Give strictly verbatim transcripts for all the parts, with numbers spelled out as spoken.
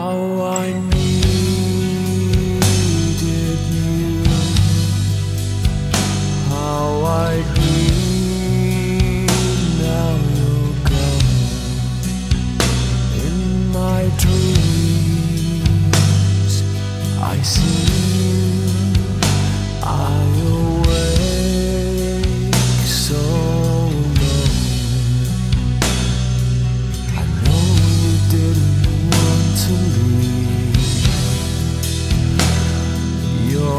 How I needed you, how I dream now you're gone. In my dreams I see you, I awake so alone. I know you didn't want to leave. Your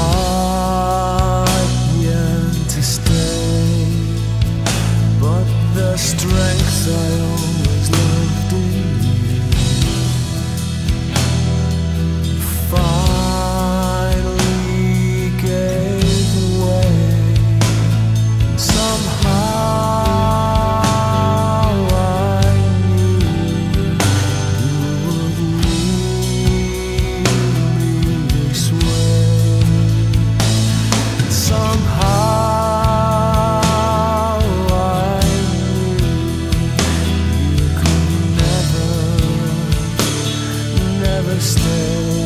heart yearned to stay, but the strength I always loved in you finally gave way. Somehow I knew you would leave me this way. Somehow I knew you could never, never stay.